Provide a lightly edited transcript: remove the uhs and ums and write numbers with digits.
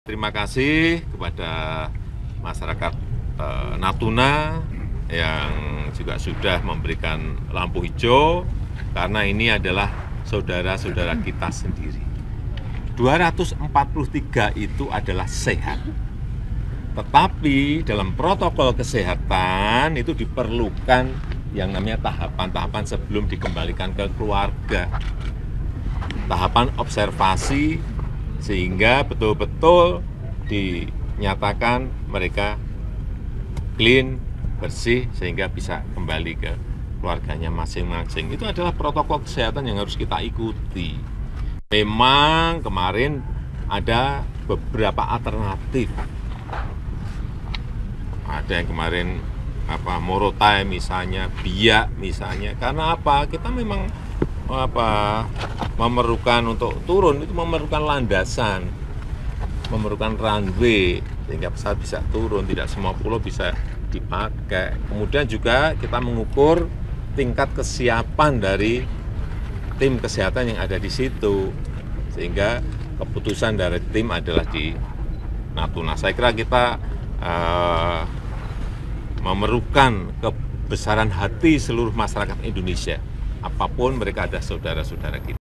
Terima kasih kepada masyarakat Natuna yang juga sudah memberikan lampu hijau karena ini adalah saudara-saudara kita sendiri. 243 itu adalah sehat. Tetapi dalam protokol kesehatan itu diperlukan yang namanya tahapan-tahapan sebelum dikembalikan ke keluarga. Tahapan observasi sehingga betul-betul dinyatakan mereka clean, bersih, sehingga bisa kembali ke keluarganya masing-masing. Itu adalah protokol kesehatan yang harus kita ikuti. Memang kemarin ada beberapa alternatif. Ada yang kemarin Morotai misalnya, Biak misalnya. Karena apa? Kita memang memerlukan untuk turun itu memerlukan landasan, memerlukan runway sehingga pesawat bisa turun, tidak semua pulau bisa dipakai. Kemudian juga kita mengukur tingkat kesiapan dari tim kesehatan yang ada di situ, sehingga keputusan dari tim adalah di Natuna. Saya kira kita memerlukan kebesaran hati seluruh masyarakat Indonesia. Apapun mereka ada saudara-saudara kita.